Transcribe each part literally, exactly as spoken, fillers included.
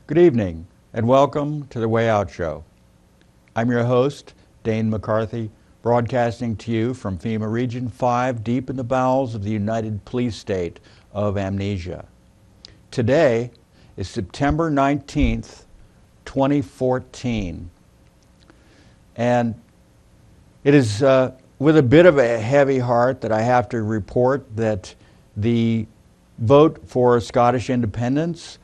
Good evening, and welcome to The Way Out Show. I'm your host, Dane McCarthy, broadcasting to you from FEMA Region five, deep in the bowels of the United Police State of Amnesia. Today is September nineteenth, twenty fourteen, and it is uh, with a bit of a heavy heart that I have to report that the vote for Scottish independence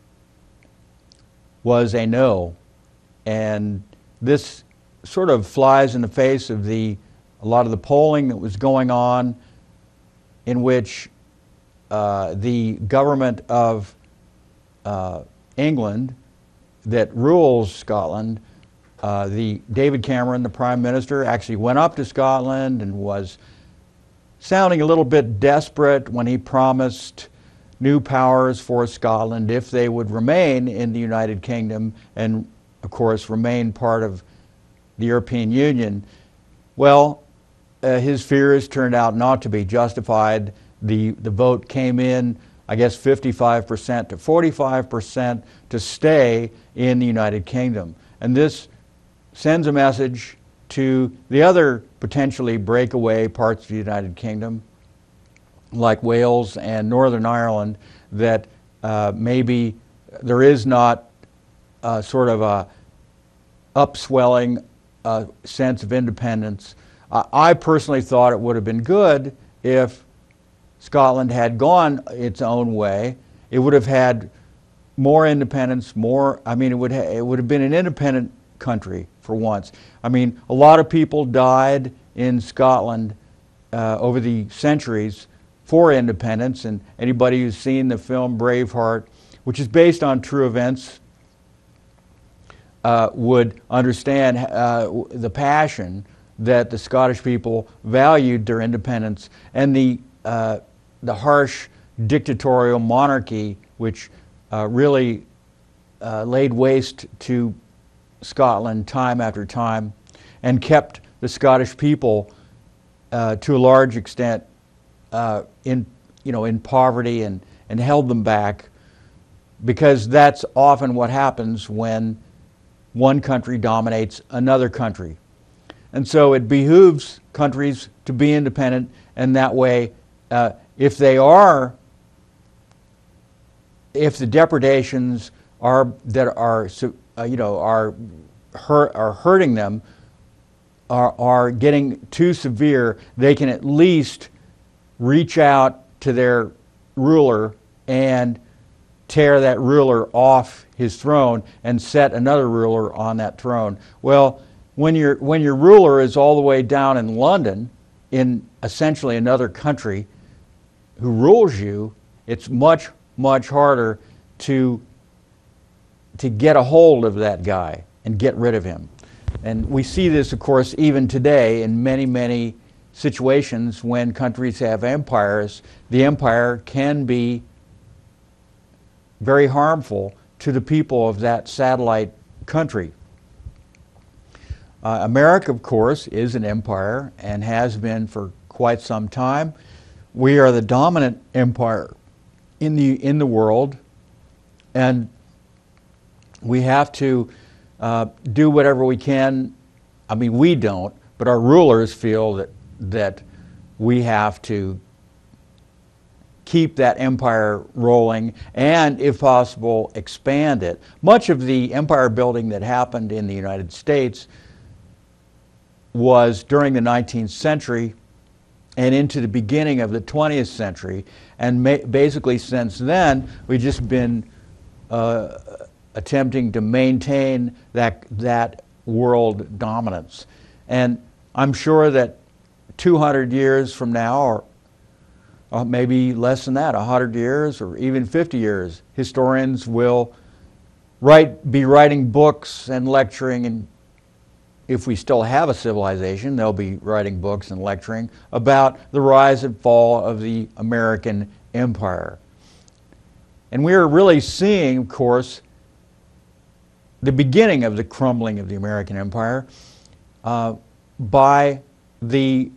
was a no, and this sort of flies in the face of the a lot of the polling that was going on, in which uh, the government of uh, England that rules Scotland, uh, the David Cameron, the Prime Minister, actually went up to Scotland and was sounding a little bit desperate when he promised new powers for Scotland if they would remain in the United Kingdom and, of course, remain part of the European Union. Well, uh, his fears turned out not to be justified. The, the vote came in, I guess, fifty-five percent to forty-five percent to stay in the United Kingdom. And this sends a message to the other potentially breakaway parts of the United Kingdom, like Wales and Northern Ireland, that uh, maybe there is not uh, sort of a upswelling uh, sense of independence. Uh, I personally thought it would have been good if Scotland had gone its own way. It would have had more independence, more, I mean, it would, ha it would have been an independent country for once. I mean, a lot of people died in Scotland uh, over the centuries for independence, and anybody who's seen the film Braveheart, which is based on true events, uh, would understand uh, the passion that the Scottish people valued their independence, and the, uh, the harsh dictatorial monarchy which uh, really uh, laid waste to Scotland time after time and kept the Scottish people uh, to a large extent Uh, in you know in poverty and and held them back, because that's often what happens when one country dominates another country. And so it behooves countries to be independent, and that way uh, if they are if the depredations are that are uh, you know are hurt, are hurting them are, are getting too severe, they can at least reach out to their ruler and tear that ruler off his throne and set another ruler on that throne. Well, when your when your ruler is all the way down in London, in essentially another country, who rules you, it's much much harder to to get a hold of that guy and get rid of him. And we see this, of course, even today in many many situations when countries have empires. The empire can be very harmful to the people of that satellite country. Uh, America, of course, is an empire and has been for quite some time. We are the dominant empire in the in the world, and we have to uh, do whatever we can. I mean, we don't, but our rulers feel that that we have to keep that empire rolling and, if possible, expand it. Much of the empire building that happened in the United States was during the nineteenth century and into the beginning of the twentieth century, and ma basically since then we've just been uh, attempting to maintain that, that world dominance. And I'm sure that two hundred years from now, or uh, maybe less than that, one hundred years or even fifty years, historians will write, be writing books and lecturing, and if we still have a civilization, they'll be writing books and lecturing about the rise and fall of the American empire. And we are really seeing, of course, the beginning of the crumbling of the American empire uh, by the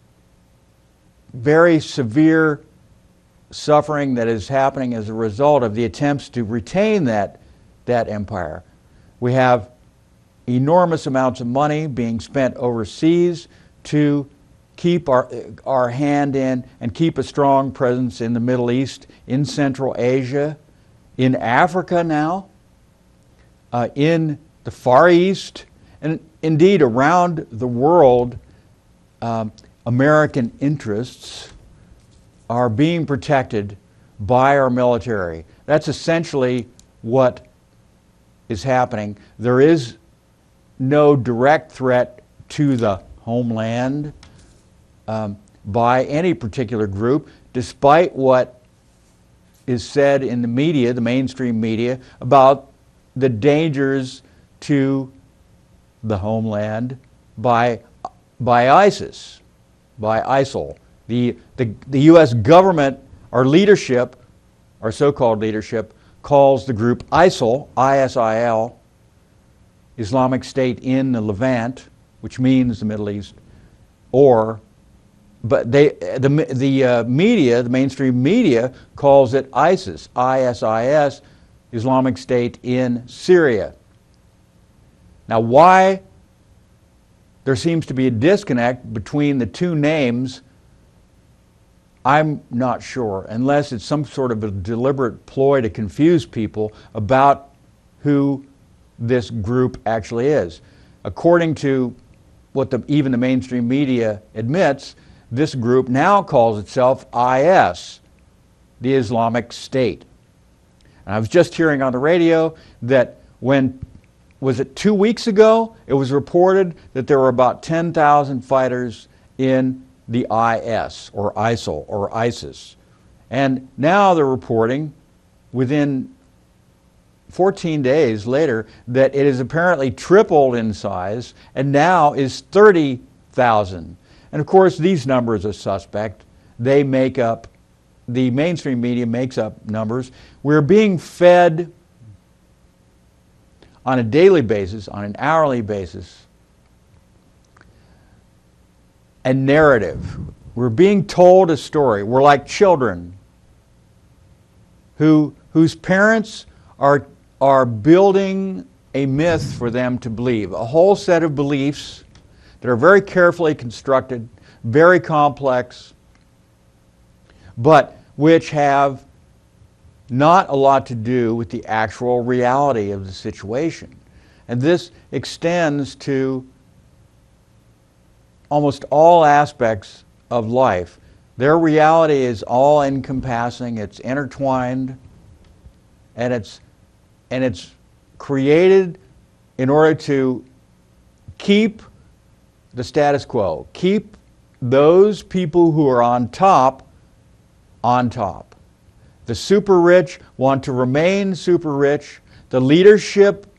very severe suffering that is happening as a result of the attempts to retain that that empire. We have enormous amounts of money being spent overseas to keep our, our hand in and keep a strong presence in the Middle East, in Central Asia, in Africa now, uh, in the Far East, and indeed around the world. um, American interests are being protected by our military. That's essentially what is happening. There is no direct threat to the homeland um, by any particular group, despite what is said in the media, the mainstream media, about the dangers to the homeland by, by ISIS, by ISIL. The, the, the U S government, our leadership, our so-called leadership, calls the group ISIL, I S I L, Islamic State in the Levant, which means the Middle East, or, but they, the, the uh, media, the mainstream media, calls it ISIS, I S I S, Islamic State in Syria. Now, why there seems to be a disconnect between the two names, I'm not sure, unless it's some sort of a deliberate ploy to confuse people about who this group actually is. According to what the, even the mainstream media admits, this group now calls itself I S, the Islamic State. And I was just hearing on the radio that when, was it two weeks ago, it was reported that there were about ten thousand fighters in the I S, or ISIL, or ISIS. And now they're reporting, within fourteen days later, that it has apparently tripled in size and now is thirty thousand. And of course, these numbers are suspect. They make up, the mainstream media makes up numbers. We're being fed on a daily basis, on an hourly basis, a narrative. We're being told a story. We're like children who, whose parents are, are building a myth for them to believe, a whole set of beliefs that are very carefully constructed, very complex, but which have not a lot to do with the actual reality of the situation. And this extends to almost all aspects of life. Their reality is all encompassing, it's intertwined, and it's, and it's created in order to keep the status quo, keep those people who are on top on top. The super rich want to remain super rich. The leadership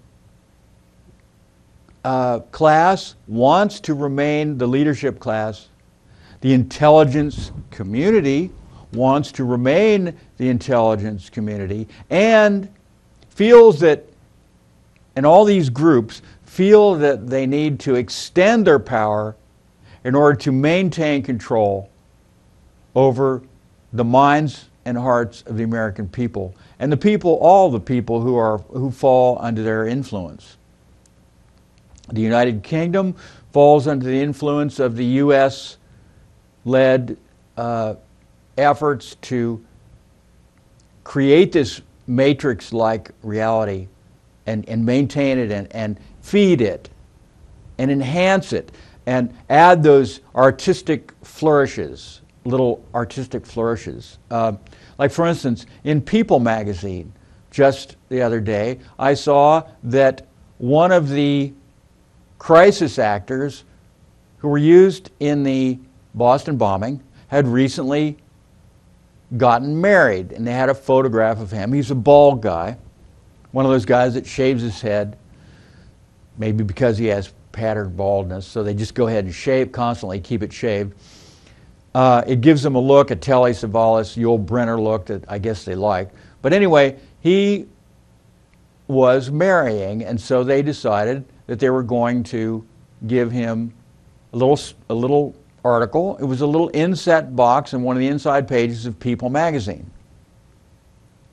uh, class wants to remain the leadership class. The intelligence community wants to remain the intelligence community, and feels that, and all these groups feel that they need to extend their power in order to maintain control over the minds and hearts of the American people, and the people, all the people who are who fall under their influence. The United Kingdom falls under the influence of the U S-led uh, efforts to create this matrix-like reality and, and maintain it and, and feed it and enhance it and add those artistic flourishes, little artistic flourishes. Uh, like for instance, in People magazine, just the other day, I saw that one of the crisis actors who were used in the Boston bombing had recently gotten married, and they had a photograph of him. He's a bald guy, one of those guys that shaves his head, maybe because he has patterned baldness, so they just go ahead and shave, constantly keep it shaved. Uh, it gives them a look, a Telly Savalas, Yul Brynner look that I guess they like. But anyway, he was marrying, and so they decided that they were going to give him a little, a little article. It was a little inset box in one of the inside pages of People magazine.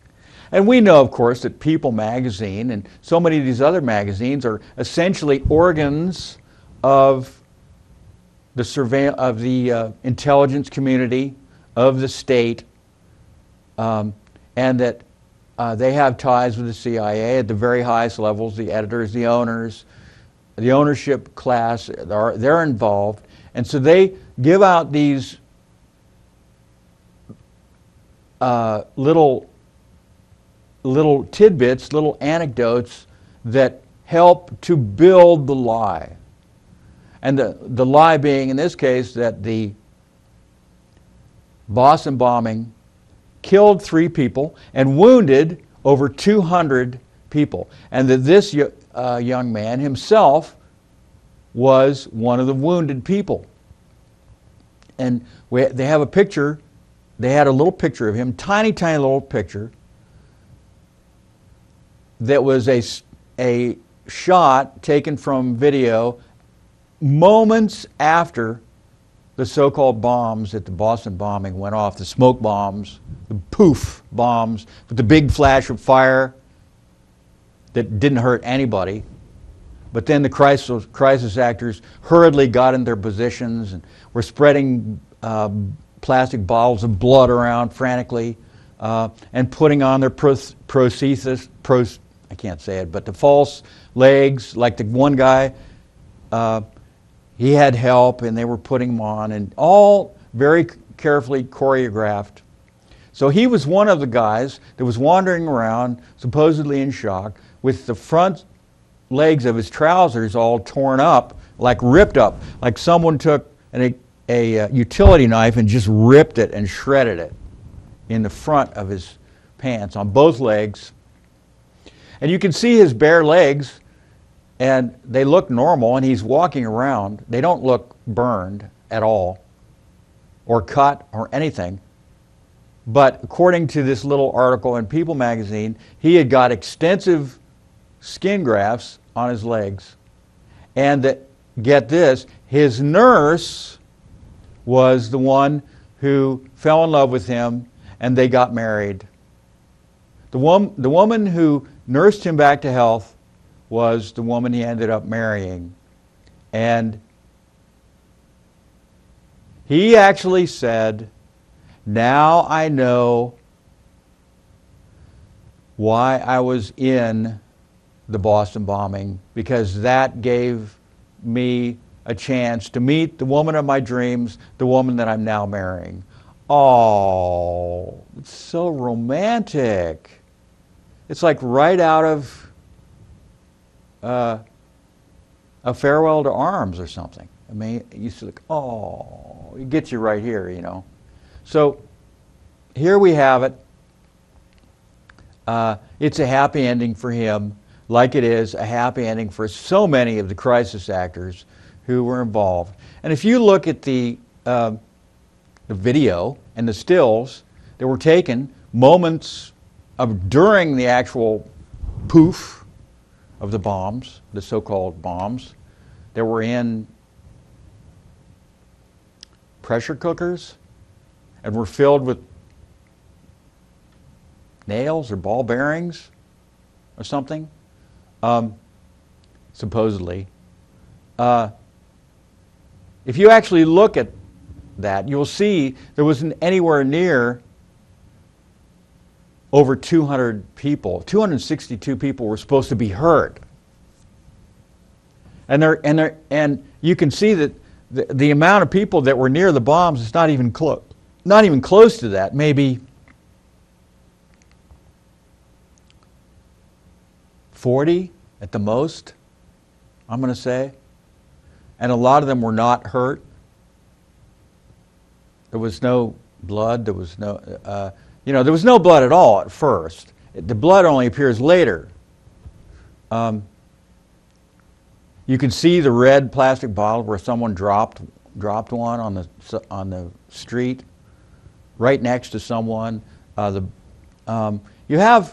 And we know, of course, that People magazine and so many of these other magazines are essentially organs of the surveil of the uh, intelligence community, of the state, um, and that uh, they have ties with the C I A at the very highest levels, the editors, the owners, the ownership class, they're, they're involved. And so they give out these uh, little, little tidbits, little anecdotes that help to build the lie. And the, the lie being, in this case, that the Boston bombing killed three people and wounded over two hundred people. And that this uh, young man himself was one of the wounded people. And we, they have a picture, they had a little picture of him, tiny, tiny little picture, that was a, a shot taken from video moments after the so-called bombs at the Boston bombing went off, the smoke bombs, the poof bombs, with the big flash of fire that didn't hurt anybody. But then the crisis, crisis actors hurriedly got in their positions and were spreading uh, plastic bottles of blood around frantically uh, and putting on their prosthesis, pros, I can't say it, but the false legs, like the one guy, uh, he had help and they were putting him on, and all very carefully choreographed. So he was one of the guys that was wandering around, supposedly in shock, with the front legs of his trousers all torn up, like ripped up, like someone took an, a, a utility knife and just ripped it and shredded it in the front of his pants on both legs. And you can see his bare legs, and they look normal, and he's walking around. They don't look burned at all, or cut, or anything. But according to this little article in People magazine, he had got extensive skin grafts on his legs. And that, get this, his nurse was the one who fell in love with him, and they got married. The, wom the woman who nursed him back to health was the woman he ended up marrying. And he actually said, "Now I know why I was in the Boston bombing, because that gave me a chance to meet the woman of my dreams, the woman that I'm now marrying." Oh, it's so romantic. It's like right out of Uh, A Farewell to Arms or something. I mean, you used to look, oh, it gets you right here, you know. So here we have it. Uh, it's a happy ending for him, like it is a happy ending for so many of the crisis actors who were involved. And if you look at the, uh, the video and the stills that were taken moments of during the actual poof of the bombs, the so-called bombs, that were in pressure cookers and were filled with nails or ball bearings or something, um, supposedly. Uh, if you actually look at that, you'll see there wasn't anywhere near over two hundred people. two hundred sixty-two people were supposed to be hurt. And, they're, and, they're, and you can see that the, the amount of people that were near the bombs is not even close, not even close to that, maybe forty at the most, I'm going to say. And a lot of them were not hurt. There was no blood, there was no, uh, you know, there was no blood at all at first. The blood only appears later. Um, you can see the red plastic bottle where someone dropped dropped one on the on the street, right next to someone. Uh, the um, you have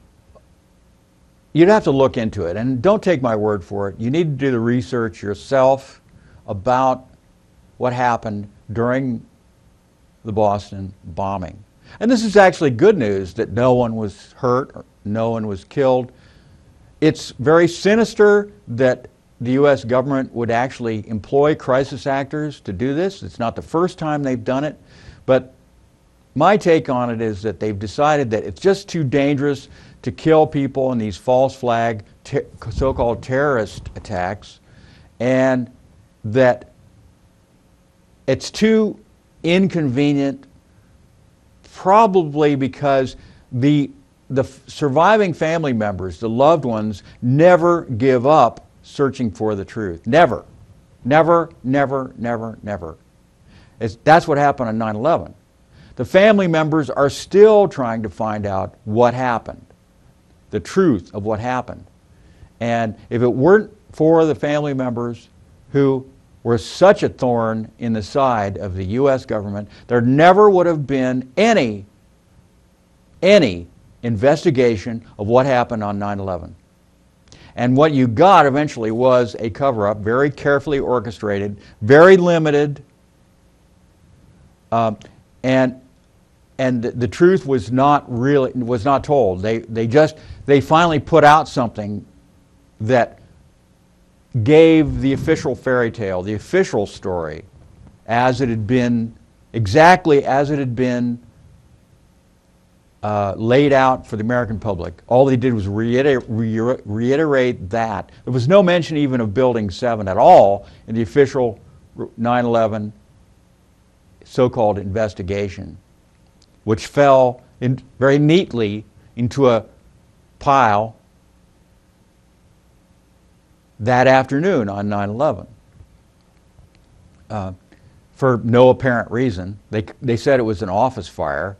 you'd have to look into it, and don't take my word for it. You need to do the research yourself about what happened during the Boston bombing. And this is actually good news that no one was hurt, or no one was killed. It's very sinister that the U S government would actually employ crisis actors to do this. It's not the first time they've done it, but my take on it is that they've decided that it's just too dangerous to kill people in these false flag ter- so-called terrorist attacks, and that it's too inconvenient, probably because the the surviving family members, the loved ones, never give up searching for the truth. Never. Never, never, never, never. It's, that's what happened on nine eleven. The family members are still trying to find out what happened, the truth of what happened. And if it weren't for the family members who were such a thorn in the side of the U S government, there never would have been any, any investigation of what happened on nine eleven. And what you got eventually was a cover-up, very carefully orchestrated, very limited, um, and and the, the truth was not really was not told. They they just they finally put out something that gave the official fairy tale, the official story, as it had been, exactly as it had been uh, laid out for the American public. All they did was reiter re reiterate that. There was no mention even of Building seven at all in the official nine eleven so-called investigation, which fell in very neatly into a pile that afternoon on nine eleven. Uh, for no apparent reason. They, they said it was an office fire.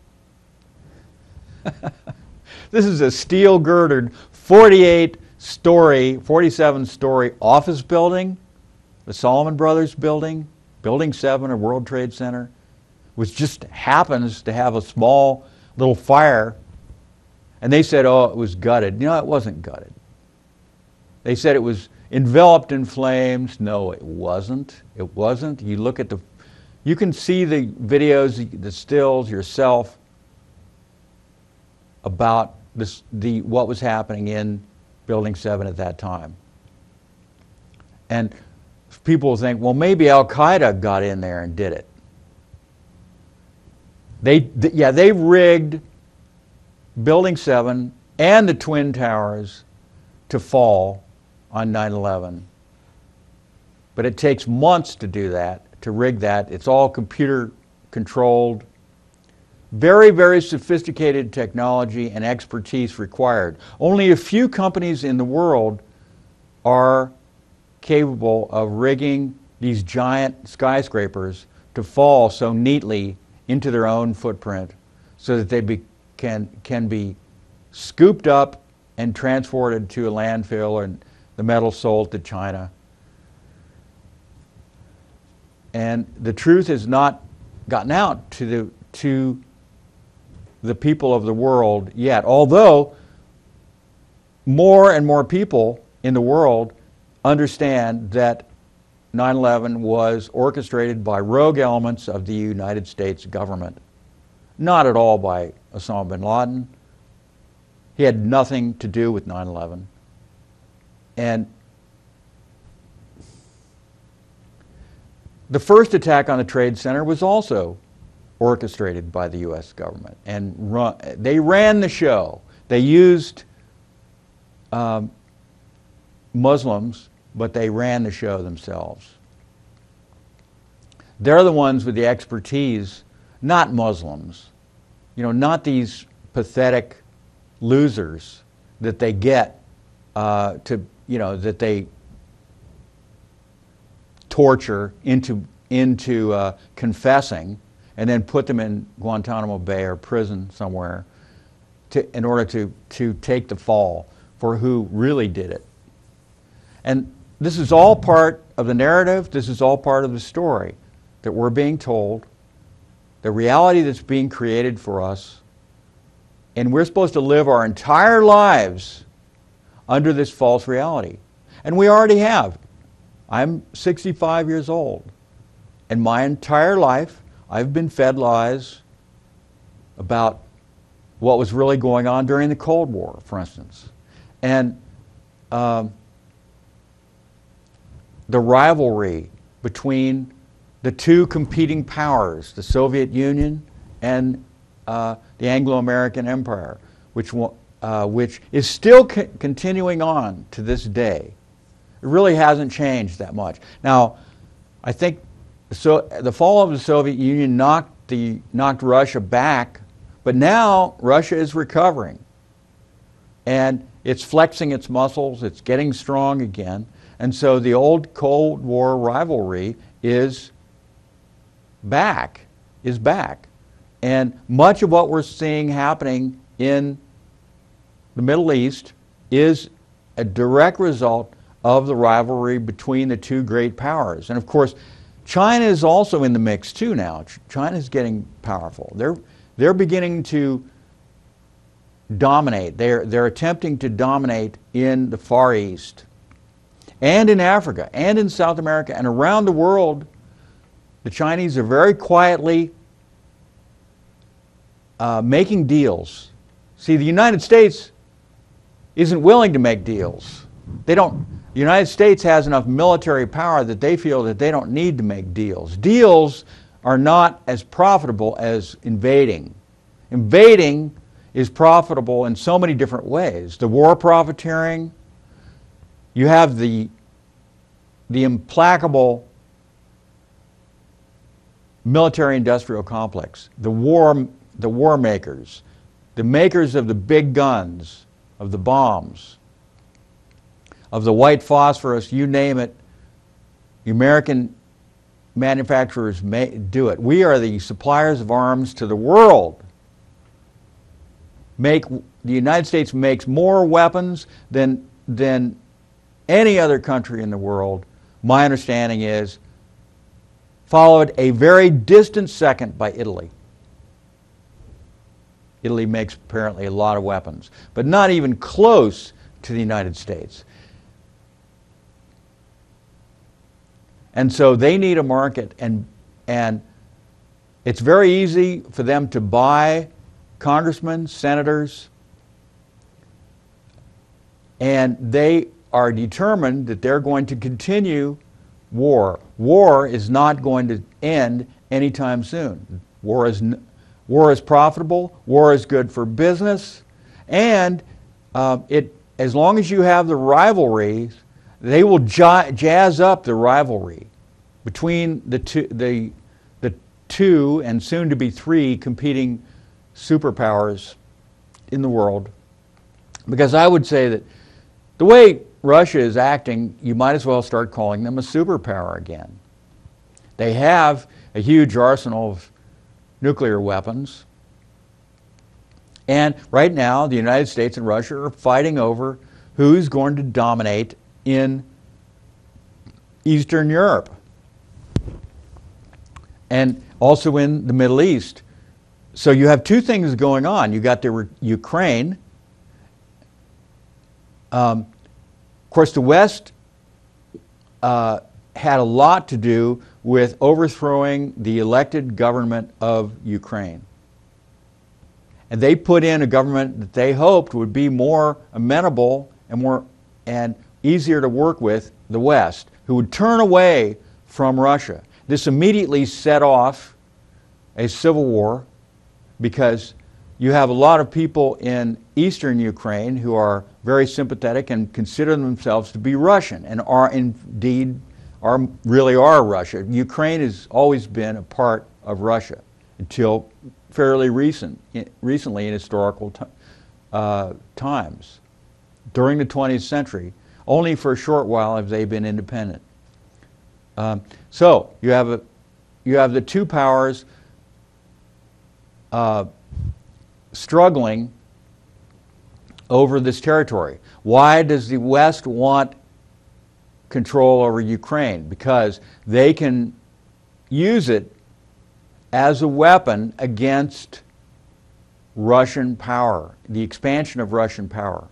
This is a steel-girdered forty-eight story, forty-seven story office building, the Salomon Brothers building, Building seven of World Trade Center, which just happens to have a small little fire. And they said, oh, it was gutted. You know, it wasn't gutted. They said it was enveloped in flames. No, it wasn't. It wasn't. You look at the, you can see the videos, the stills yourself about this, the, what was happening in Building seven at that time. And people will think, well, maybe Al-Qaeda got in there and did it. They, th yeah, they rigged Building seven and the Twin Towers to fall on nine eleven. But it takes months to do that, to rig that. It's all computer controlled. Very, very sophisticated technology and expertise required. Only a few companies in the world are capable of rigging these giant skyscrapers to fall so neatly into their own footprint so that they be, can, can be scooped up and transported to a landfill and the metal sold to China. And the truth has not gotten out to the, to the people of the world yet, although more and more people in the world understand that nine eleven was orchestrated by rogue elements of the United States government. Not at all by Osama bin Laden. He had nothing to do with nine eleven. And the first attack on the Trade Center was also orchestrated by the U S government. And run, they ran the show. They used um, Muslims, but they ran the show themselves. They're the ones with the expertise, not Muslims. You know, not these pathetic losers that they get uh, to, you know, that they torture into, into uh, confessing and then put them in Guantanamo Bay or prison somewhere to, in order to, to take the fall for who really did it. And this is all part of the narrative, this is all part of the story that we're being told, the reality that's being created for us, and we're supposed to live our entire lives under this false reality. And we already have. I'm sixty-five years old, and my entire life I've been fed lies about what was really going on during the Cold War, for instance. And um, the rivalry between the two competing powers, the Soviet Union and uh, the Anglo-American Empire, which, uh, which is still co continuing on to this day. It really hasn't changed that much. Now, I think so, the fall of the Soviet Union knocked, the, knocked Russia back, but now Russia is recovering. And it's flexing its muscles, it's getting strong again. And so the old Cold War rivalry is back, is back. And much of what we're seeing happening in the Middle East is a direct result of the rivalry between the two great powers. And of course, China is also in the mix too now. China is getting powerful. They're, they're beginning to dominate. They're, they're attempting to dominate in the Far East and in Africa and in South America and around the world. The Chinese are very quietly uh, making deals. See, the United States isn't willing to make deals. They don't, the United States has enough military power that they feel that they don't need to make deals. Deals are not as profitable as invading. Invading is profitable in so many different ways. The war profiteering, you have the, the implacable military-industrial complex, the war, the war makers, the makers of the big guns, of the bombs, of the white phosphorus, you name it. The American manufacturers may do it. We are the suppliers of arms to the world. Make, the United States makes more weapons than, than any other country in the world. My understanding is, followed a very distant second by Italy. Italy makes apparently a lot of weapons, but not even close to the United States. And so they need a market, and, and it's very easy for them to buy congressmen, senators, and they are determined that they're going to continue war. War is not going to end anytime soon. War is, war is profitable, war is good for business, and uh, it, as long as you have the rivalries, they will jazz up the rivalry between the two, the, the two and soon to be three competing superpowers in the world. Because I would say that the way Russia is acting, you might as well start calling them a superpower again. They have a huge arsenal of nuclear weapons. And right now, the United States and Russia are fighting over who's going to dominate in Eastern Europe and also in the Middle East. So you have two things going on. You got the Ukraine. Um, of course, the West uh, had a lot to do with overthrowing the elected government of Ukraine. And they put in a government that they hoped would be more amenable and more and easier to work with the West, who would turn away from Russia. This immediately set off a civil war because you have a lot of people in eastern Ukraine who are very sympathetic and consider themselves to be Russian and are indeed, are, really are Russia. Ukraine has always been a part of Russia until fairly recent, recently in historical uh, times. During the twentieth century, only for a short while have they been independent. Um, so you have, a, you have the two powers uh, struggling over this territory. Why does the West want control over Ukraine? Because they can use it as a weapon against Russian power, the expansion of Russian power.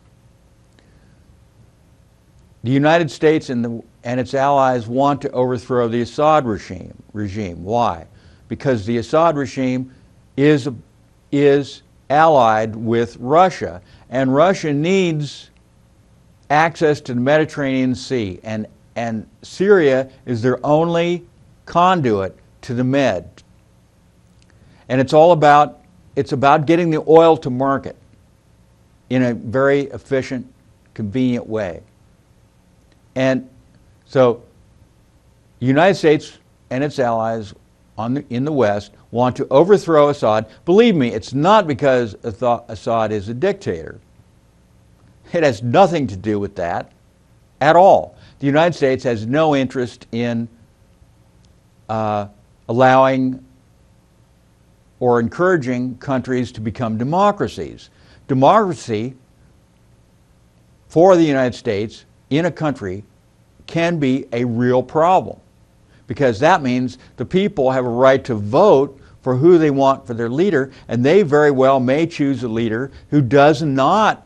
The United States and, the, and its allies want to overthrow the Assad regime. regime. Why? Because the Assad regime is a, is allied with Russia, and Russia needs access to the Mediterranean Sea, and, and Syria is their only conduit to the Med. And it's all about, it's about getting the oil to market in a very efficient, convenient way. And so the United States and its allies on the, in the West want to overthrow Assad. Believe me, it's not because Assad is a dictator. It has nothing to do with that at all. The United States has no interest in uh, allowing or encouraging countries to become democracies. Democracy for the United States in a country can be a real problem, because that means the people have a right to vote for who they want for their leader, and they very well may choose a leader who does not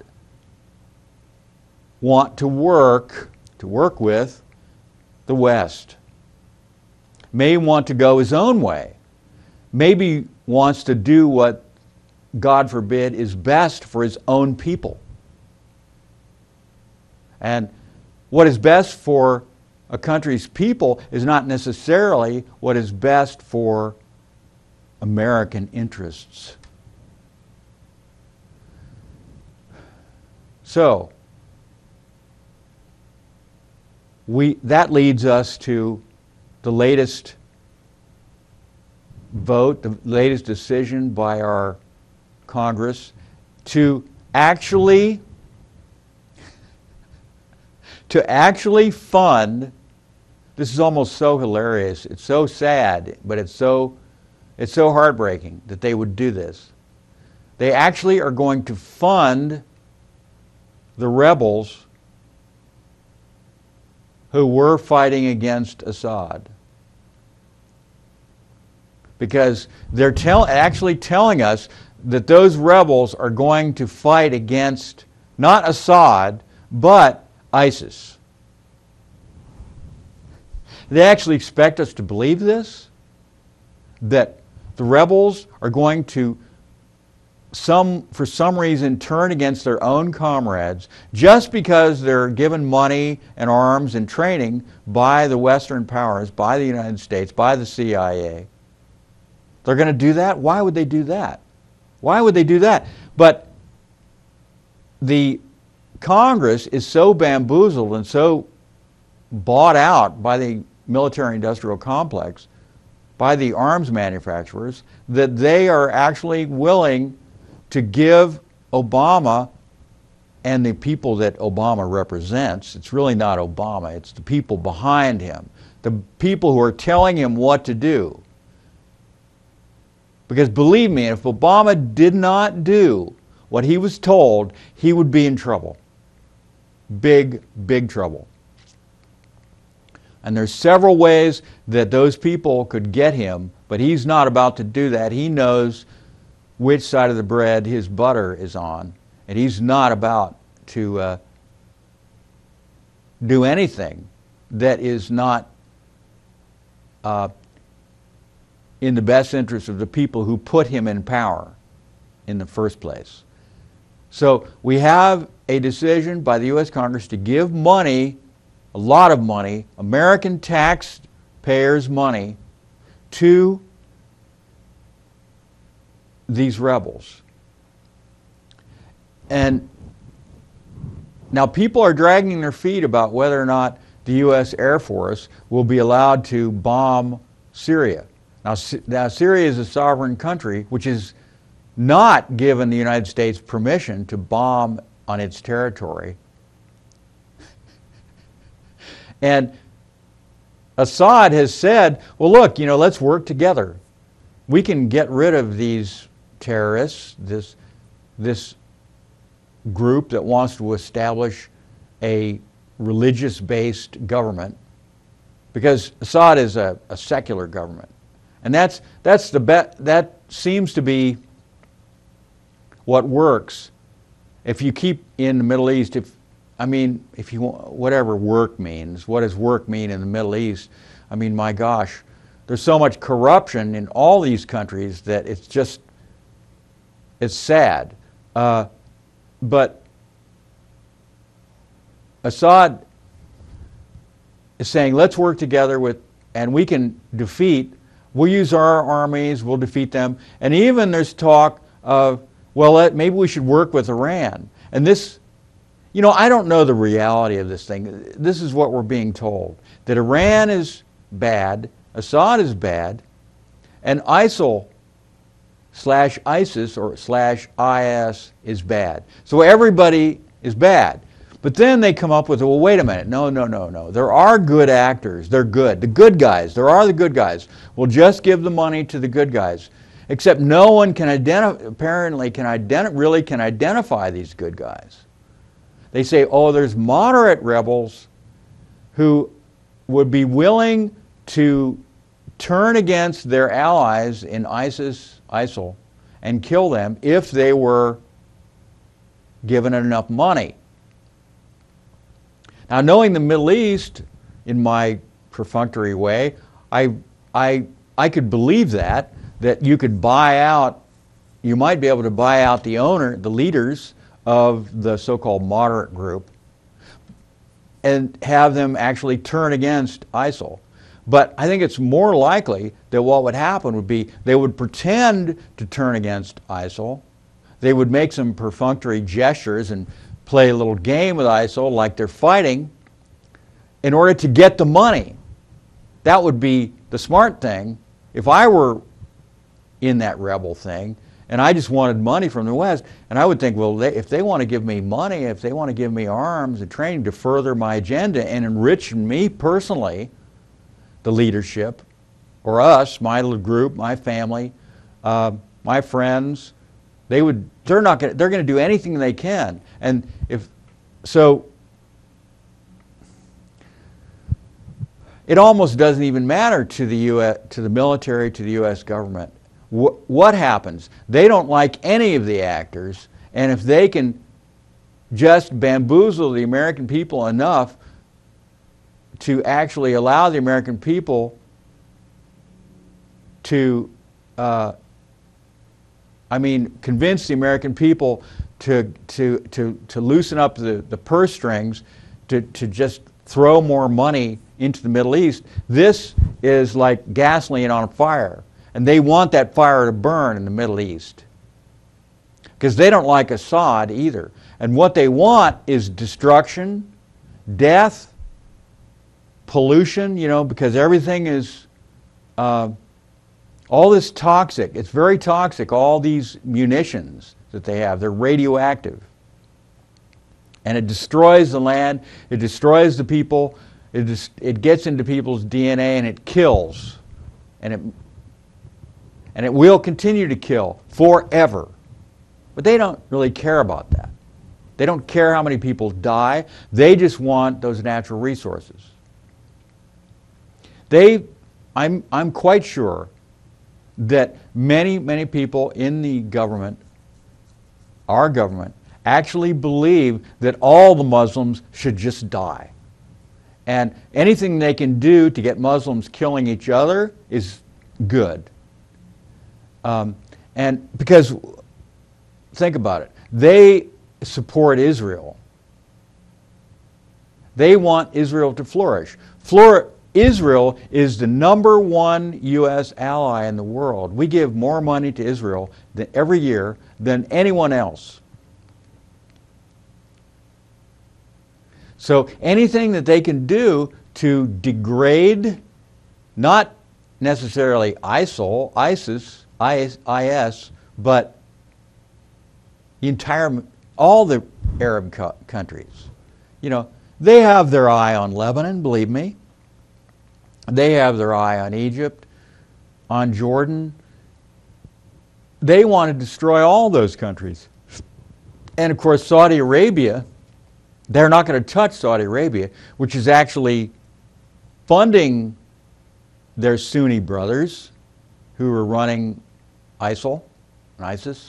want to work to work with the West, may want to go his own way, maybe wants to do what, God forbid, is best for his own people. And what is best for a country's people is not necessarily what is best for American interests. So, we, that leads us to the latest vote, the latest decision by our Congress to actually to actually fund, this is almost so hilarious, it's so sad, but it's so it's so heartbreaking that they would do this. They actually are going to fund the rebels who were fighting against Assad. Because they're tell, actually telling us that those rebels are going to fight against not Assad, but ISIS. They actually expect us to believe this? That the rebels are going to, some, for some reason, turn against their own comrades just because they're given money and arms and training by the Western powers, by the United States, by the C I A. They're going to do that? Why would they do that? Why would they do that? But the Congress is so bamboozled and so bought out by the military-industrial complex, by the arms manufacturers, that they are actually willing to give Obama and the people that Obama represents, it's really not Obama, it's the people behind him, the people who are telling him what to do. Because believe me, if Obama did not do what he was told, he would be in trouble. Big, big trouble. And there's several ways that those people could get him, but he's not about to do that. He knows which side of the bread his butter is on, and he's not about to uh, do anything that is not uh, in the best interest of the people who put him in power in the first place. So we have a decision by the U S Congress to give money, a lot of money, American taxpayers' money, to these rebels. And now people are dragging their feet about whether or not the U S Air Force will be allowed to bomb Syria. Now, now Syria is a sovereign country which is not given the United States permission to bomb on its territory. And Assad has said, well, look, you know, let's work together. We can get rid of these terrorists, this, this group that wants to establish a religious-based government, because Assad is a, a secular government. And that's, that's the be that seems to be what works. If you keep in the Middle East, if I mean, if you want, whatever work means, what does work mean in the Middle East? I mean, my gosh, there's so much corruption in all these countries that it's just, it's sad. Uh, but Assad is saying, let's work together with, and we can defeat, we'll use our armies, we'll defeat them. And even there's talk of, well, let, maybe we should work with Iran. And this, you know, I don't know the reality of this thing. This is what we're being told, that Iran is bad, Assad is bad, and ISIL slash ISIS or slash I S is bad. So everybody is bad. But then they come up with, well, wait a minute, no, no, no, no. There are good actors. They're good. The good guys. There are the good guys. We'll just give the money to the good guys. Except no one can identify, apparently can identi- really can identify these good guys. They say, oh, there's moderate rebels who would be willing to turn against their allies in ISIS, ISIL, and kill them if they were given enough money. Now, knowing the Middle East in my perfunctory way, I, I, I could believe that, that you could buy out, you might be able to buy out the owner, the leaders of the so-called moderate group and have them actually turn against ISIL. But I think it's more likely that what would happen would be they would pretend to turn against ISIL. They would make some perfunctory gestures and play a little game with ISIL like they're fighting in order to get the money. That would be the smart thing. If I were in that rebel thing and I just wanted money from the West, and I would think, well, they, if they want to give me money, if they want to give me arms and training to further my agenda and enrich me personally, the leadership, or us, my little group, my family, uh, my friends, they would, they're not going to, they're going to do anything they can. And if, so, it almost doesn't even matter to the U S, to the military, to the U S government. Wh what happens? They don't like any of the actors, and if they can just bamboozle the American people enough to actually allow the American people to, uh, I mean, convince the American people to, to, to, to loosen up the, the purse strings, to, to just throw more money into the Middle East, this is like gasoline on fire. And they want that fire to burn in the Middle East. Because they don't like Assad either. And what they want is destruction, death, pollution, you know, because everything is, uh, all this toxic, it's very toxic, all these munitions that they have, they're radioactive. And it destroys the land, it destroys the people, it, just, it gets into people's D N A and it kills. And it, and it will continue to kill forever. But they don't really care about that. They don't care how many people die, they just want those natural resources. They, I'm, I'm quite sure that many, many people in the government, our government, actually believe that all the Muslims should just die. And anything they can do to get Muslims killing each other is good. Um, and because, think about it, they support Israel. They want Israel to flourish. Flor Israel is the number one U S ally in the world. We give more money to Israel than, every year than anyone else. So anything that they can do to degrade, not necessarily ISIL, ISIS, I S, but the entire, all the Arab co countries. You know, they have their eye on Lebanon, believe me. They have their eye on Egypt, on Jordan. They want to destroy all those countries. And of course, Saudi Arabia, they're not going to touch Saudi Arabia, which is actually funding their Sunni brothers who are running ISIL and ISIS.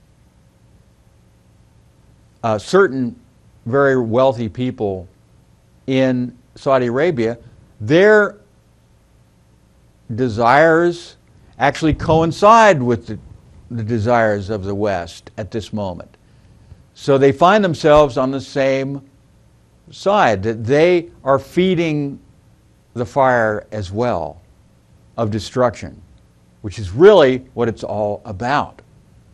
Uh, certain very wealthy people in Saudi Arabia, their desires actually coincide with the, the desires of the West at this moment. So they find themselves on the same side, that they are feeding the fire as well of destruction, which is really what it's all about.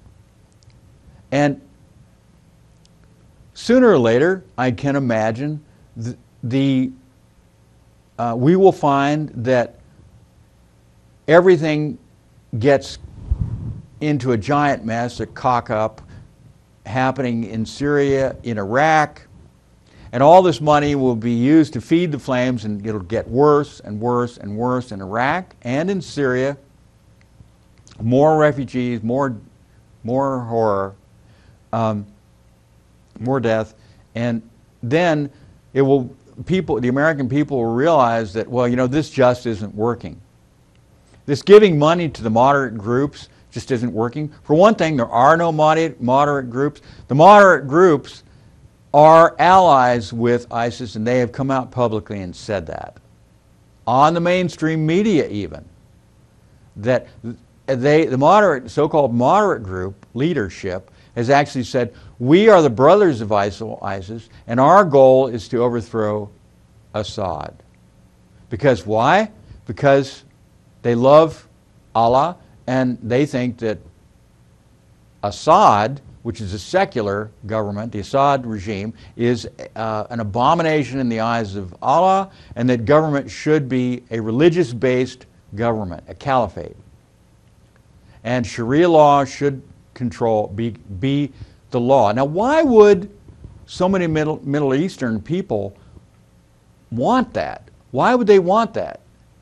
And sooner or later, I can imagine, the, the uh, we will find that everything gets into a giant mess, a cock-up, happening in Syria, in Iraq, and all this money will be used to feed the flames, and it'll get worse and worse and worse in Iraq and in Syria. More refugees, more, more horror, um, more death, and then it will, people, the American people will realize that, well, you know, this just isn't working. This giving money to the moderate groups just isn't working. For one thing, there are no moderate, moderate groups. The moderate groups are allies with ISIS, and they have come out publicly and said that. On the mainstream media even. That they, the moderate, so-called moderate group leadership has actually said, we are the brothers of ISIS, and our goal is to overthrow Assad. Because why? Because they love Allah, and they think that Assad, which is a secular government, the Assad regime, is uh, an abomination in the eyes of Allah, and that government should be a religious-based government, a caliphate. And Sharia law should control, be, be the law. Now, why would so many Middle, Middle Eastern people want that? Why would they want that?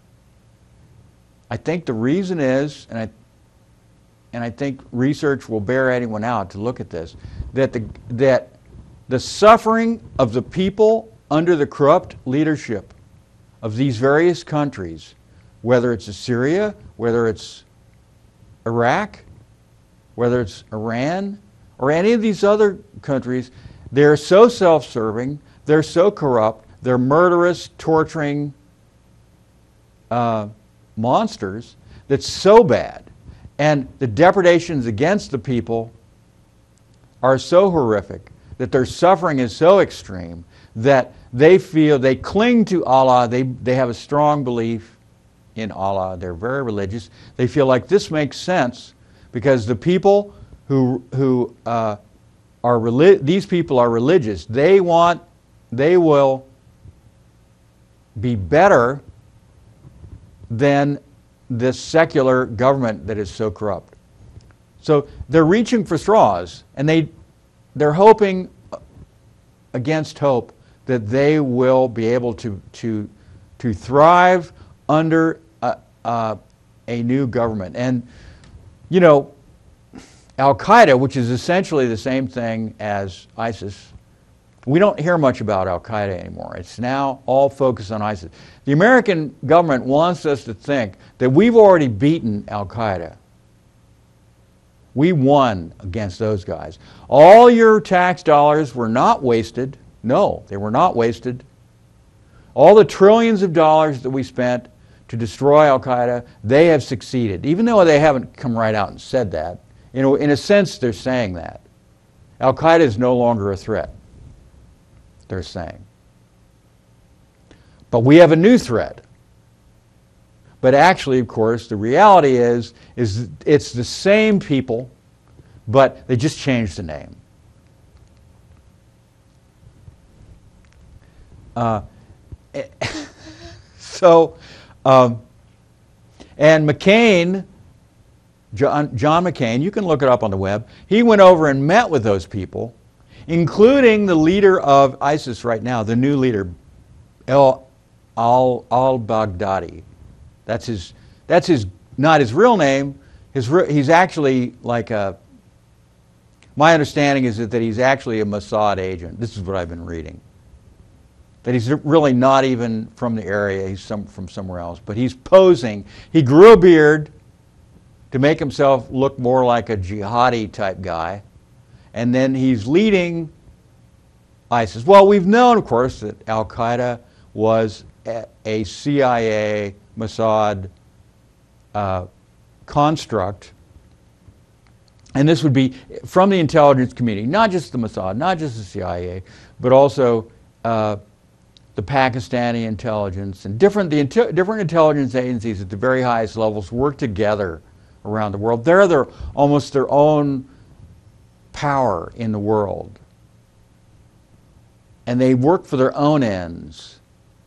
I think the reason is, and I, and I think research will bear anyone out to look at this, that the, that the suffering of the people under the corrupt leadership of these various countries, whether it's Syria, whether it's Iraq, whether it's Iran, or any of these other countries, they're so self-serving, they're so corrupt, they're murderous, torturing uh, monsters that's so bad, and the depredations against the people are so horrific, that their suffering is so extreme, that they feel, they cling to Allah, they, they have a strong belief in Allah, they're very religious, they feel like this makes sense because the people who, who uh, are, reli these people are religious, they want, they will be better than this secular government that is so corrupt. So they're reaching for straws, and they, they're hoping against hope that they will be able to, to, to thrive under a, a, a new government. And, you know, Al-Qaeda, which is essentially the same thing as ISIS, we don't hear much about Al-Qaeda anymore. It's now all focused on ISIS. The American government wants us to think that we've already beaten Al-Qaeda. We won against those guys. All your tax dollars were not wasted. No, they were not wasted. All the trillions of dollars that we spent to destroy Al-Qaeda, they have succeeded. Even though they haven't come right out and said that, you know, in a sense they're saying that. Al-Qaeda is no longer a threat, they're saying. But we have a new threat. But actually, of course, the reality is, is it's the same people, but they just changed the name. Uh, so, um, and McCain, John, John McCain, you can look it up on the web, he went over and met with those people, including the leader of ISIS right now, the new leader, El al al-Baghdadi. That's his, that's his, not his real name. His, he's actually like a, my understanding is that, that he's actually a Mossad agent. This is what I've been reading. That he's really not even from the area, he's some, from somewhere else. But he's posing. He grew a beard to make himself look more like a jihadi type guy. And then he's leading ISIS. Well, we've known, of course, that Al-Qaeda was a, a C I A, Mossad uh, construct And this would be from the intelligence community, not just the Mossad, not just the C I A, but also uh, the Pakistani intelligence and different, the inte different intelligence agencies at the very highest levels work together around the world. They're their, almost their own power in the world. And they work for their own ends.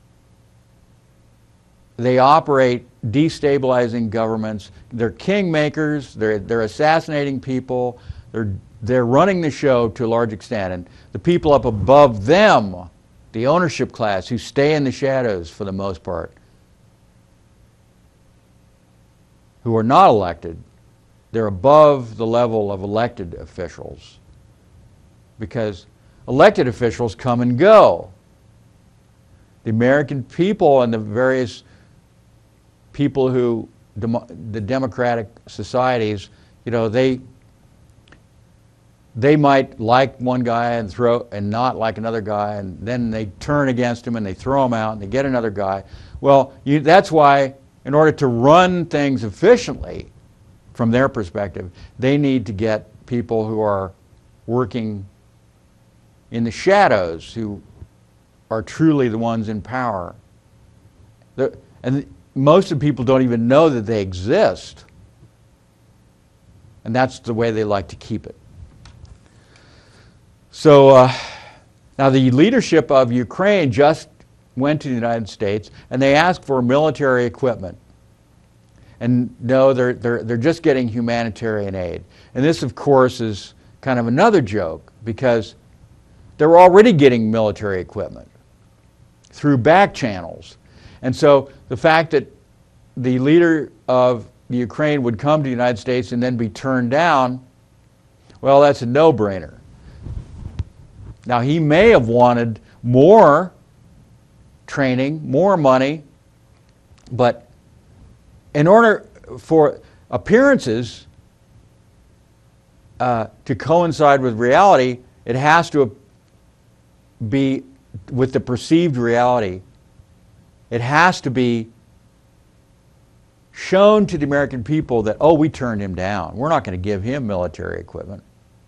They operate destabilizing governments. They're kingmakers. They're, they're assassinating people. They're, they're running the show to a large extent. And the people up above them, the ownership class, who stay in the shadows for the most part, who are not elected, they're above the level of elected officials. Because elected officials come and go. The American people and the various people who, the democratic societies, you know, they they might like one guy and throw and not like another guy, and then they turn against him and they throw him out and they get another guy. Well, you, that's why, in order to run things efficiently, from their perspective, they need to get people who are working in the shadows, who are truly the ones in power. The, and most of the people don't even know that they exist. And that's the way they like to keep it. So uh, now the leadership of Ukraine just went to the United States and they asked for military equipment. And no, they're, they're, they're just getting humanitarian aid. And this, of course, is kind of another joke, because they're already getting military equipment through back channels. And so the fact that the leader of the Ukraine would come to the United States and then be turned down, well, that's a no-brainer. Now, he may have wanted more training, more money, but in order for appearances uh, to coincide with reality, it has to be with the perceived reality. It has to be shown to the American people that, oh, we turned him down. We're not going to give him military equipment.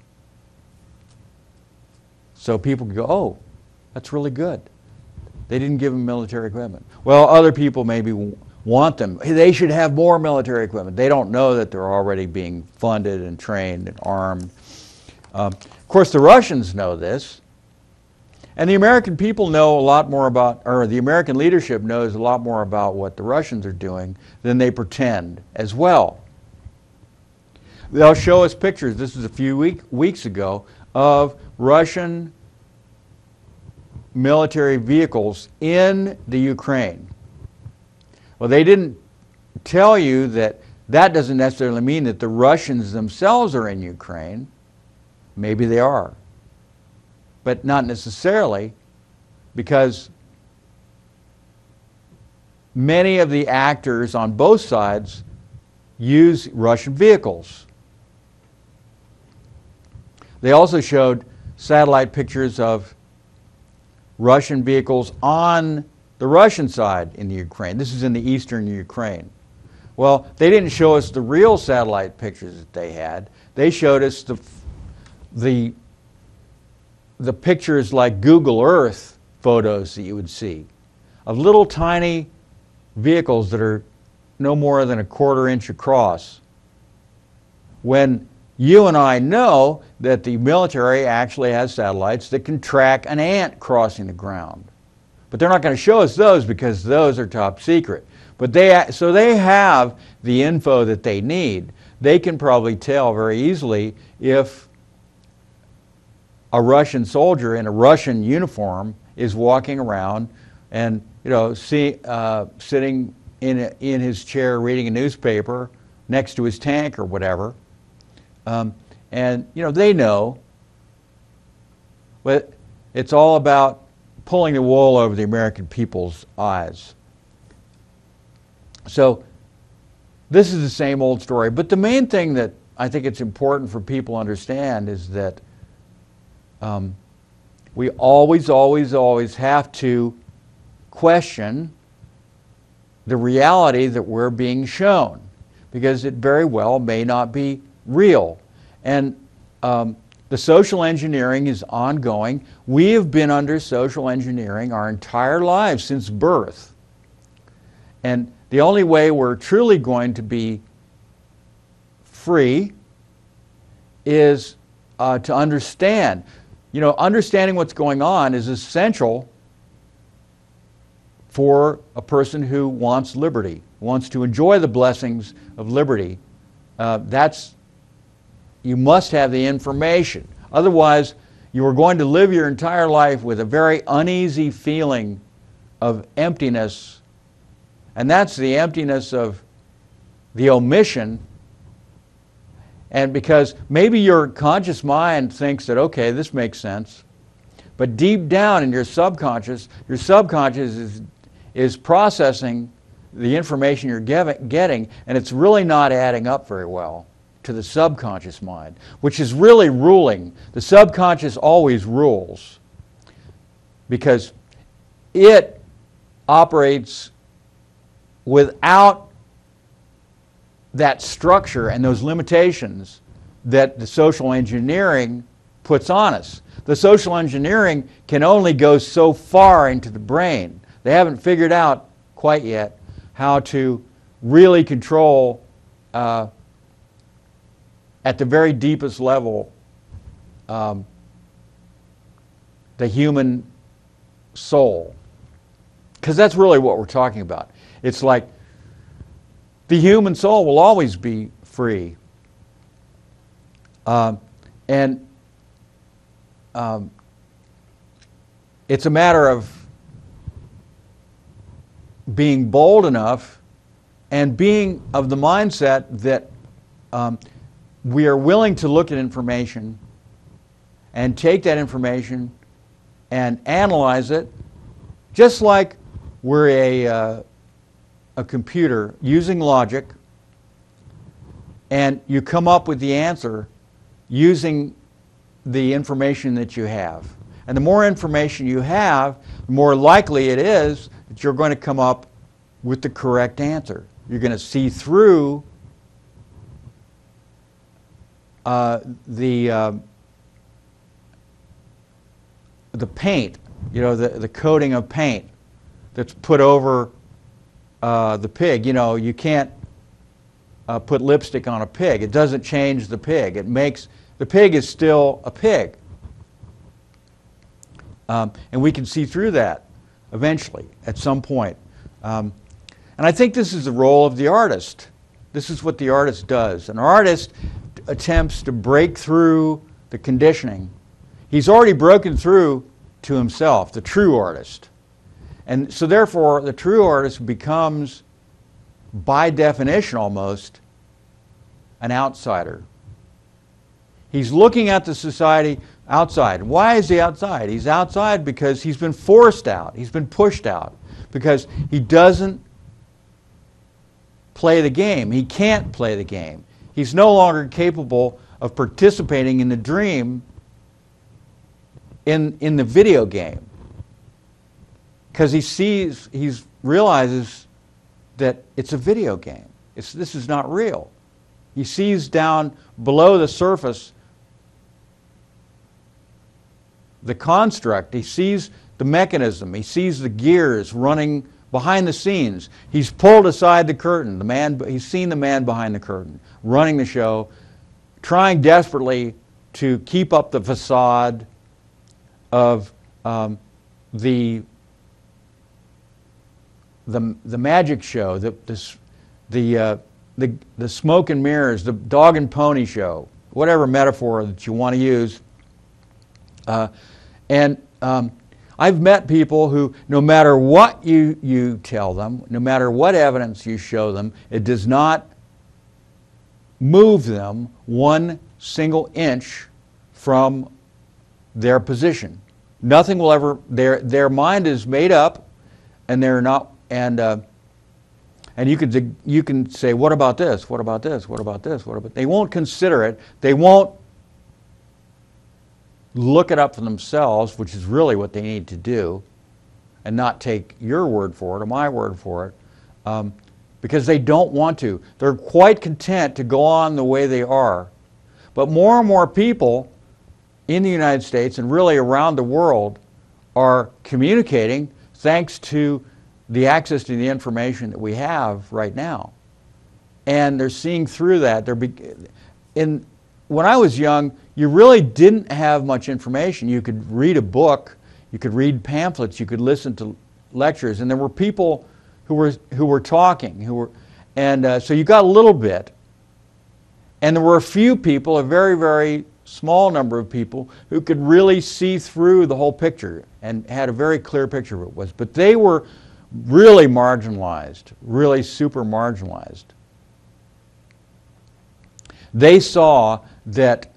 So people can go, oh, that's really good. They didn't give him military equipment. Well, other people maybe want them. They should have more military equipment. They don't know that they're already being funded and trained and armed. Um, of course, the Russians know this. And the American people know a lot more about, or the American leadership knows a lot more about what the Russians are doing than they pretend as well. They'll show us pictures, this is a few week, weeks ago, of Russian military vehicles in the Ukraine. Well, they didn't tell you that that doesn't necessarily mean that the Russians themselves are in Ukraine. Maybe they are. But not necessarily, because many of the actors on both sides use Russian vehicles. They also showed satellite pictures of Russian vehicles on the Russian side in the Ukraine. This is in the eastern Ukraine. Well, they didn't show us the real satellite pictures that they had. They showed us the, the, the pictures like Google Earth photos that you would see of little tiny vehicles that are no more than a quarter inch across. When you and I know that the military actually has satellites that can track an ant crossing the ground. But they're not going to show us those because those are top secret. But they, so they have the info that they need. They can probably tell very easily if a Russian soldier in a Russian uniform is walking around and, you know, see, uh, sitting in, a, in his chair reading a newspaper next to his tank or whatever. Um, and, you know, they know. But it's all about pulling the wool over the American people's eyes. So this is the same old story. But the main thing that I think it's important for people to understand is that um, we always, always, always have to question the reality that we're being shown, because it very well may not be real. And um, the social engineering is ongoing. We have been under social engineering our entire lives since birth. And the only way we're truly going to be free is uh, to understand. You know, understanding what's going on is essential for a person who wants liberty, wants to enjoy the blessings of liberty. Uh, that's, you must have the information. Otherwise, you are going to live your entire life with a very uneasy feeling of emptiness. And that's the emptiness of the omission. And because maybe your conscious mind thinks that, okay, this makes sense. But deep down in your subconscious, your subconscious is, is processing the information you're getting, and it's really not adding up very well to the subconscious mind, which is really ruling. The subconscious always rules because it operates without that structure and those limitations that the social engineering puts on us. The social engineering can only go so far into the brain. They haven't figured out quite yet how to really control uh, at the very deepest level um, the human soul. Because that's really what we're talking about. It's like the human soul will always be free. Um, and um, it's a matter of being bold enough and being of the mindset that um, we are willing to look at information and take that information and analyze it just like we're a, uh, a computer using logic, and you come up with the answer using the information that you have. And the more information you have, the more likely it is that you're going to come up with the correct answer. You're going to see through uh, the uh, the paint, you know, the, the coating of paint that's put over uh, the pig. You know, you can't uh, put lipstick on a pig. It doesn't change the pig. It makes, the pig is still a pig. Um, and we can see through that eventually, at some point. Um, and I think this is the role of the artist. This is what the artist does. An artist attempts to break through the conditioning. He's already broken through to himself, the true artist. And so therefore, the true artist becomes, by definition almost, an outsider. He's looking at the society outside. Why is he outside? He's outside because he's been forced out. He's been pushed out because he doesn't play the game. He can't play the game. He's no longer capable of participating in the dream in, in the video game. Because he sees, he realizes that it's a video game. It's, this is not real. He sees down below the surface the construct. He sees the mechanism. He sees the gears running behind the scenes. He's pulled aside the curtain. The man, he's seen the man behind the curtain, running the show, trying desperately to keep up the facade of um, the, the the magic show, the the the, uh, the the smoke and mirrors, the dog and pony show, whatever metaphor that you want to use. Uh, and um, I've met people who, no matter what you, you tell them, no matter what evidence you show them, it does not move them one single inch from their position. Nothing will ever, their, their mind is made up, and they're not, and, uh, and you can, you can say, what about this, what about this, what about this, what about, they won't consider it, they won't look it up for themselves, which is really what they need to do, and not take your word for it or my word for it, um, because they don't want to. They're quite content to go on the way they are. But more and more people in the United States and really around the world are communicating thanks to the access to the information that we have right now. And they're seeing through that. They're be in, when I was young, you really didn't have much information. You could read a book, you could read pamphlets, you could listen to lectures, and there were people who were, who were talking, who were, and uh, so you got a little bit. And there were a few people, a very, very small number of people, who could really see through the whole picture and had a very clear picture of what it was. But they were really marginalized, really super marginalized. They saw that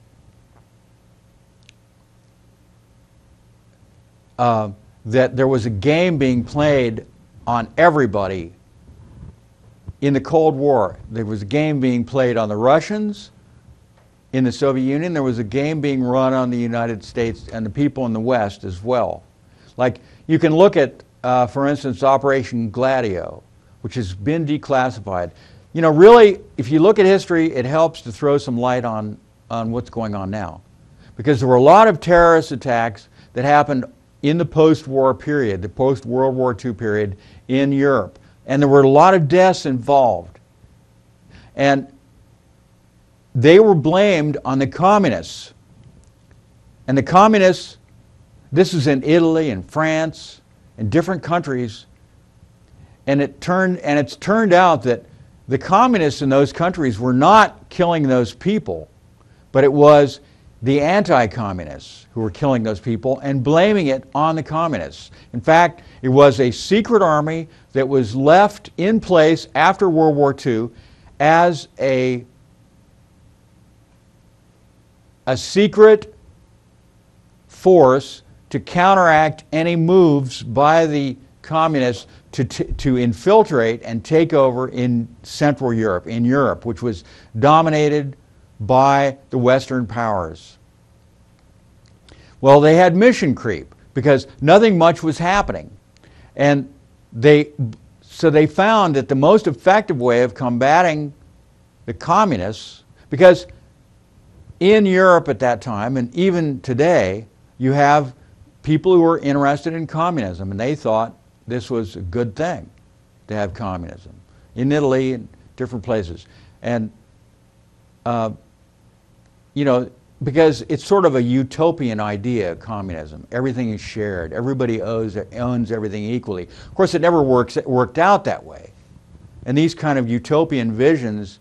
uh, that there was a game being played on everybody in the Cold War. There was a game being played on the Russians. In the Soviet Union, there was a game being run on the United States and the people in the West as well. Like, you can look at, uh, for instance, Operation Gladio, which has been declassified. You know, really, if you look at history, it helps to throw some light on, on what's going on now. Because there were a lot of terrorist attacks that happened in the post-war period, the post-World War Two period in Europe. And there were a lot of deaths involved. And they were blamed on the communists. And the communists, this was in Italy and France and different countries, and it turned and it's turned out that the communists in those countries were not killing those people, but it was the anti-communists who were killing those people and blaming it on the communists. In fact, it was a secret army that was left in place after World War Two as a a secret force to counteract any moves by the communists to, t to infiltrate and take over in Central Europe, in Europe, which was dominated by the Western powers. Well, they had mission creep because nothing much was happening. And they, so they found that the most effective way of combating the communists, because in Europe at that time, and even today, you have people who are interested in communism, and they thought this was a good thing to have communism. In Italy and different places. And, uh, you know, because it's sort of a utopian idea, communism. Everything is shared. Everybody owes, owns everything equally. Of course, it never works, it worked out that way. And these kind of utopian visions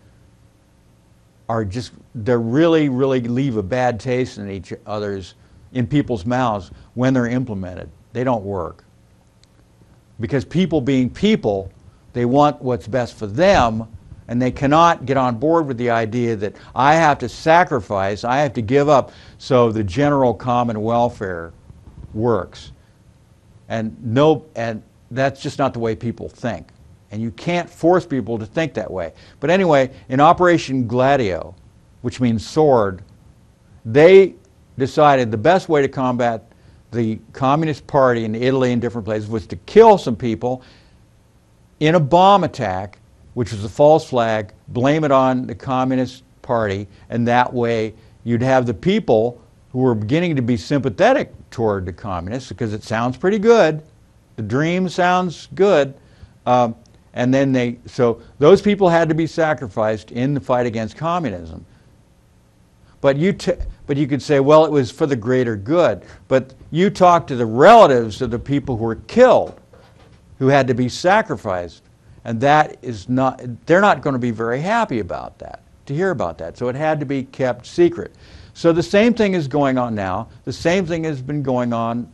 are just, they really, really leave a bad taste in each other's, in people's mouths when they're implemented. They don't work. Because people being people, they want what's best for them, and they cannot get on board with the idea that I have to sacrifice, I have to give up so the general common welfare works. And no, and that's just not the way people think. And you can't force people to think that way. But anyway, in Operation Gladio, which means sword, they decided the best way to combat the Communist Party in Italy and different places was to kill some people in a bomb attack, which was a false flag, blame it on the Communist Party, and that way you'd have the people who were beginning to be sympathetic toward the communists, because it sounds pretty good, the dream sounds good, um, and then they, so those people had to be sacrificed in the fight against communism. But you, t but you could say, well, it was for the greater good. But you talk to the relatives of the people who were killed, who had to be sacrificed, and that is not, they're not going to be very happy about that, to hear about that. So it had to be kept secret. So the same thing is going on now. The same thing has been going on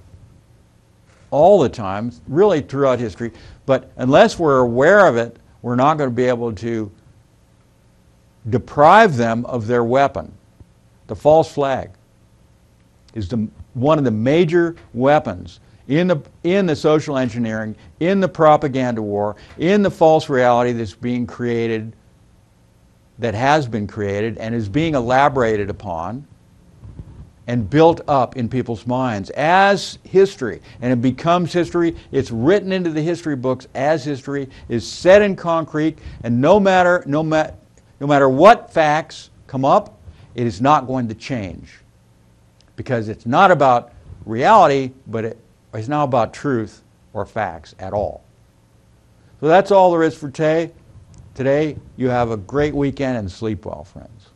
all the time, really throughout history. But unless we're aware of it, we're not going to be able to deprive them of their weapon. The false flag is the, one of the major weapons in the, in the social engineering, in the propaganda war, in the false reality that's being created, that has been created and is being elaborated upon and built up in people's minds as history. And it becomes history. It's written into the history books as history, is set in concrete, and no matter, no, ma no matter what facts come up, it is not going to change, because it's not about reality, but it is not about truth or facts at all. So that's all there is for today. Today, you have a great weekend and sleep well, friends.